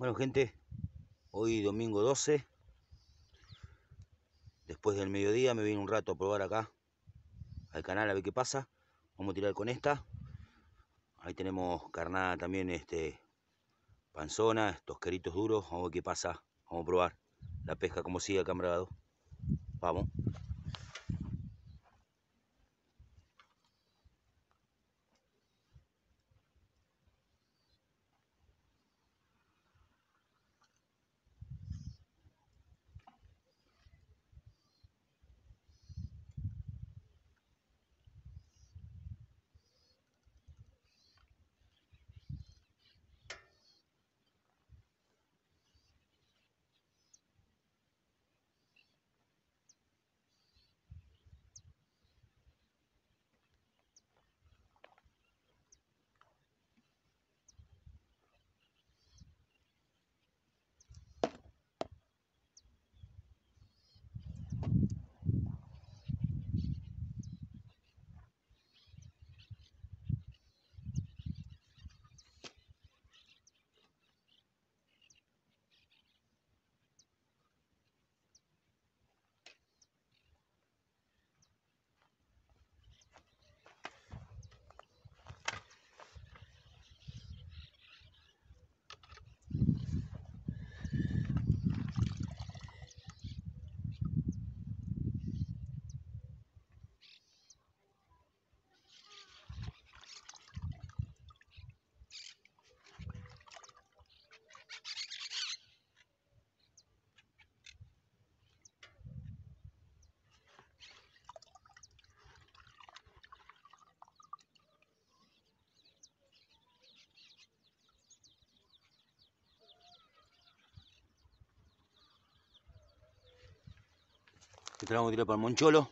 Bueno, gente, hoy domingo 12, después del mediodía me vine un rato a probar acá al canal a ver qué pasa. Vamos a tirar con esta. Ahí tenemos carnada también, panzona, estos queritos duros. Vamos a ver qué pasa. Vamos a probar la pesca como sigue acá en Bragado. Vamos. Esta la vamos a tirar para el moncholo.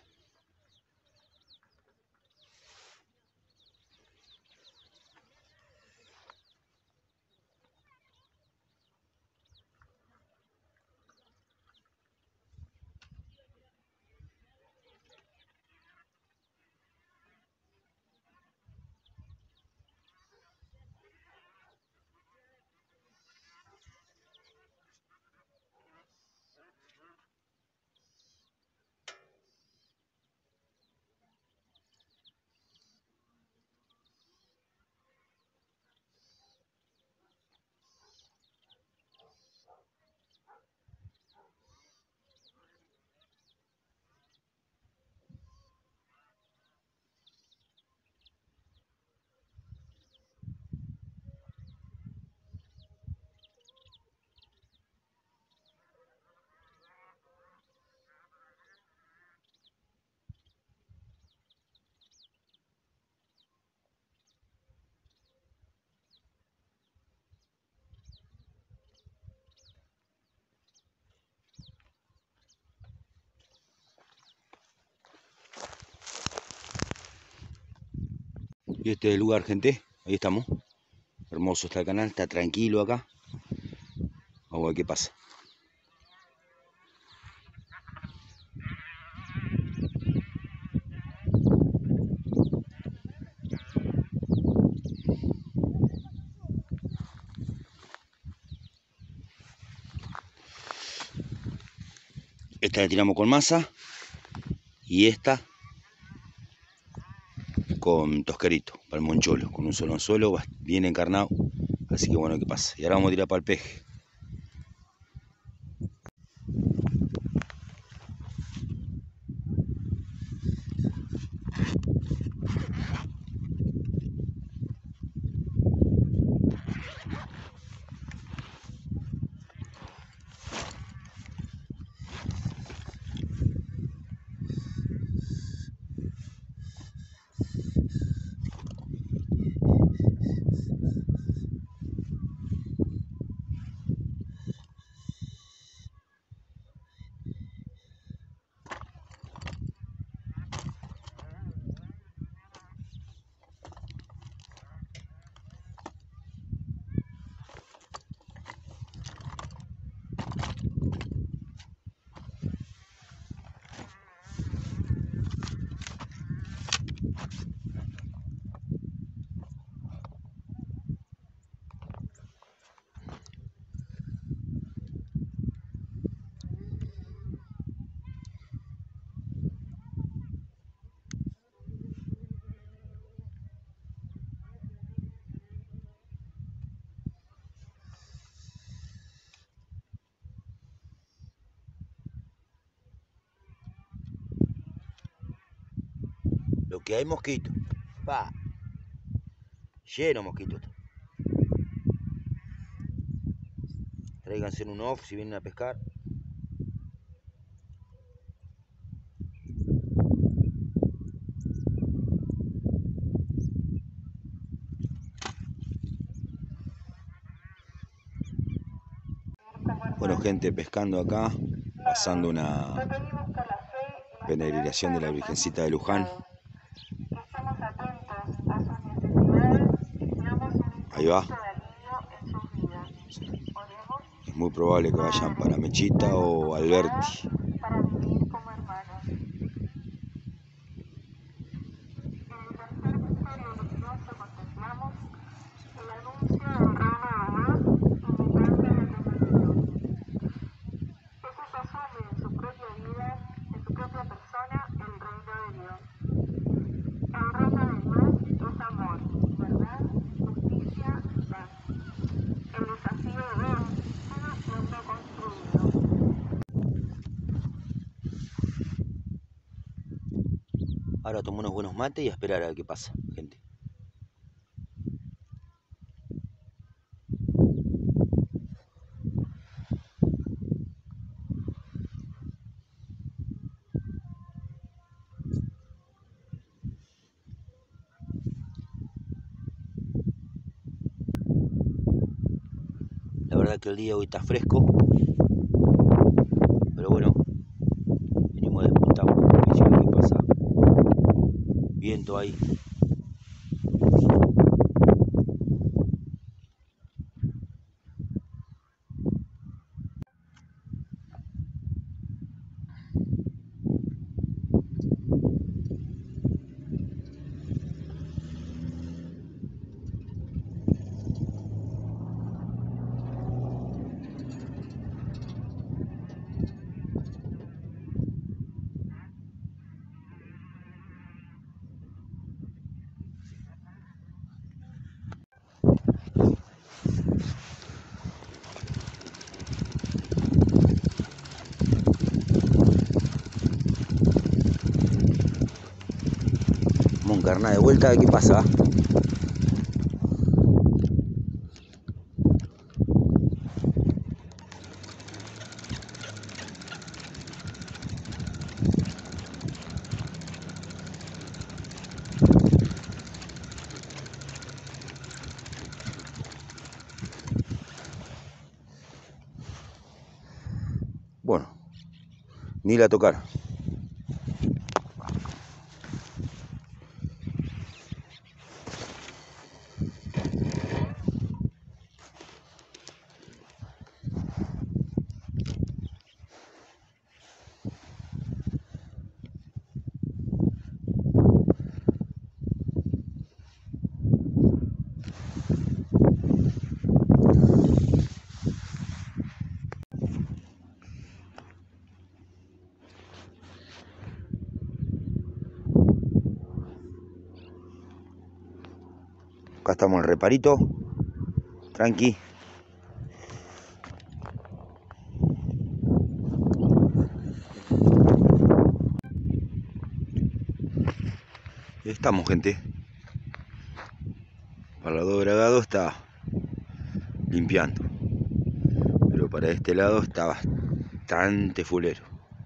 Y este es el lugar, gente. Ahí estamos. Hermoso está el canal, está tranquilo acá. Vamos a ver qué pasa. Esta la tiramos con masa y esta con tosquerito para el moncholo, con un solo anzuelo bien encarnado. Así que bueno, ¿qué pasa? Y ahora vamos a tirar para el peje. Lo que hay mosquitos. Pa. Lleno mosquitos. Tráiganse un off si vienen a pescar. Bueno, gente, pescando acá, pasando una peregrinación de la Virgencita de Luján. Ahí va. Es muy probable que vayan para Mechita o Alberti. Ahora tomo unos buenos mates y a esperar a ver qué pasa, gente. La verdad que el día hoy está fresco, pero bueno, venimos despuntados. A ver qué pasa. Viento ahí. Moncarná de vuelta, a ver qué pasa. Bueno, ni la tocar. Acá estamos en el reparito, tranqui. Estamos, gente. Para el lado Bragado está limpiando, pero para este lado está bastante fulero.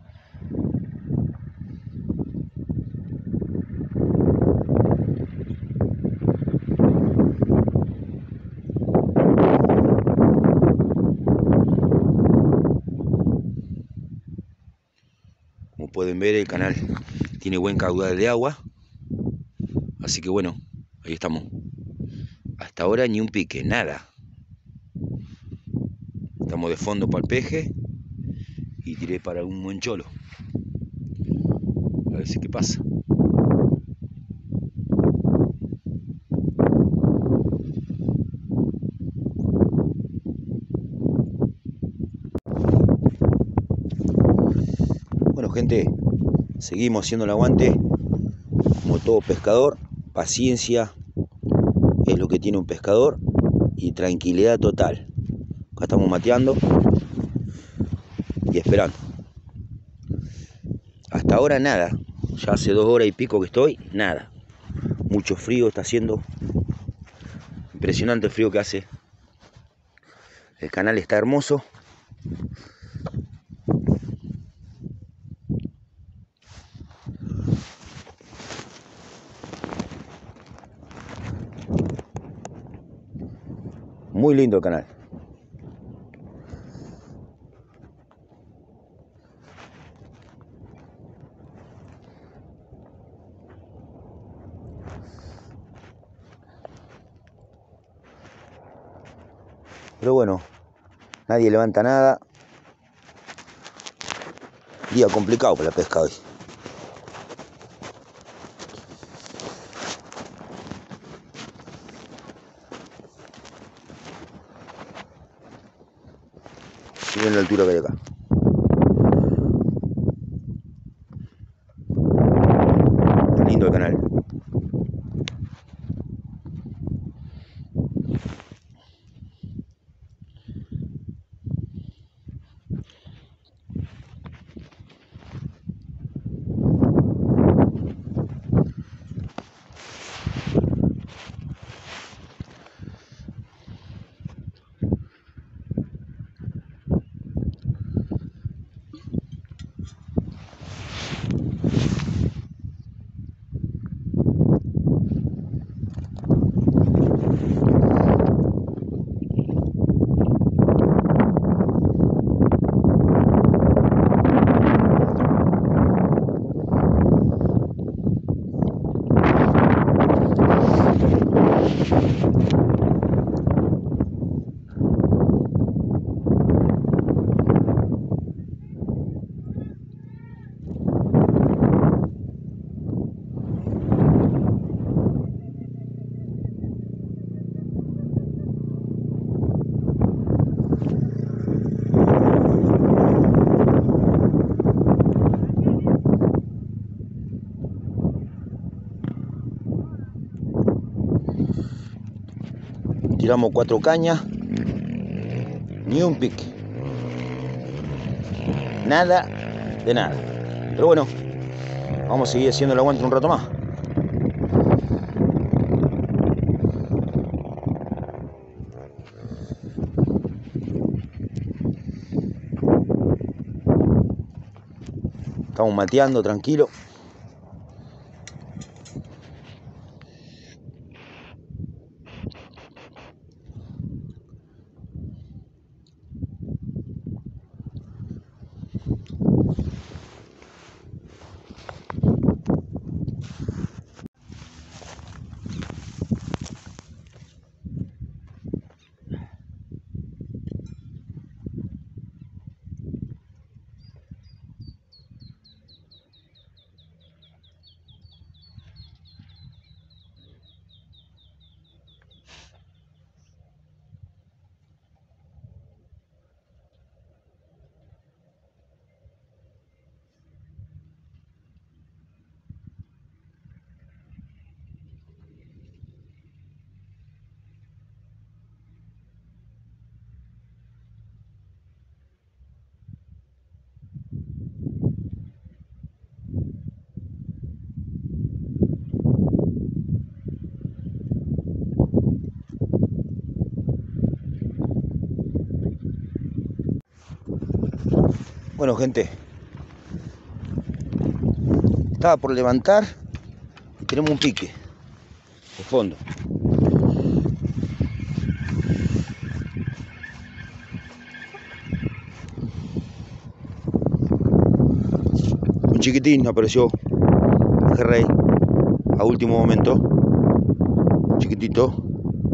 Como pueden ver, el canal tiene buen caudal de agua, así que bueno, ahí estamos. Hasta ahora ni un pique, nada. Estamos de fondo para el peje y tiré para un moncholo. A ver si qué pasa. Bueno, gente, seguimos haciendo el aguante. Como todo pescador, paciencia es lo que tiene un pescador y tranquilidad total. Acá estamos mateando y esperando. Hasta ahora nada, Ya hace 2 horas y pico que estoy, nada. Mucho frío está haciendo. Impresionante el frío que hace. El canal está hermoso. Muy lindo el canal. Pero bueno, nadie levanta nada. Día complicado para la pesca hoy. Miren la altura que hay acá. Lindo el canal. Tiramos 4 cañas, ni un pique, nada de nada. Pero bueno, vamos a seguir haciendo el aguante un rato más. Estamos mateando tranquilo. Bueno, gente, estaba por levantar y tenemos un pique de fondo. Un chiquitín apareció, pejerrey, a último momento, chiquitito.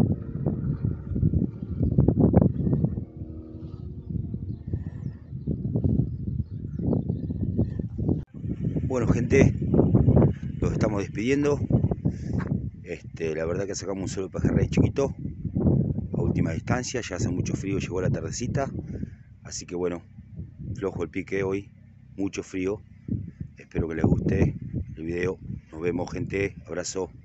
Bueno, gente, los estamos despidiendo. La verdad que sacamos un solo pejerrey chiquito a última distancia. Ya hace mucho frío, llegó la tardecita, así que bueno, flojo el pique hoy, mucho frío. Espero que les guste el video. Nos vemos, gente, abrazo.